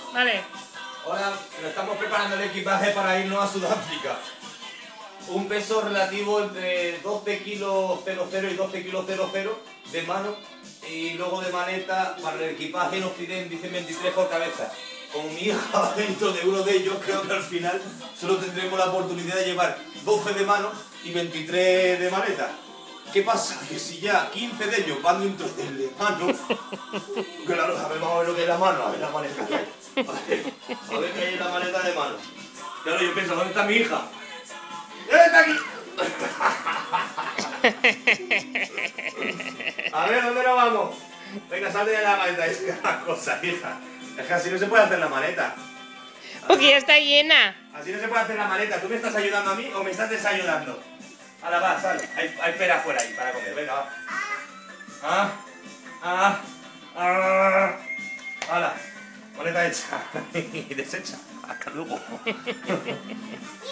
Vale. Ahora estamos preparando el equipaje para irnos a Sudáfrica. Un peso relativo entre 12 kilos 00 y 12 kilos 00 de mano. Y luego de maleta, para el equipaje nos piden, dicen 23 por cabeza. Como mi hija va dentro de uno de ellos, creo que al final solo tendremos la oportunidad de llevar 12 de mano y 23 de maleta. ¿Qué pasa? Que si ya 15 de ellos van dentro del de mano, claro, a ver, vamos a ver lo que es la mano, a ver la maleta que hay. A ver qué hay en la maleta de mano. Claro, yo pienso, ¿dónde está mi hija? ¡Está aquí! A ver, ¿dónde nos vamos? Venga, salte de la maleta, es que la cosa, hija. Es que así no se puede hacer la maleta. Porque ya está llena. Así no se puede hacer la maleta. ¿Tú me estás ayudando a mí o me estás desayunando? Ahora va, sal. Hay pera afuera ahí para comer. Venga, va. Hala. Maleta hecha. Y deshecha. Hasta luego.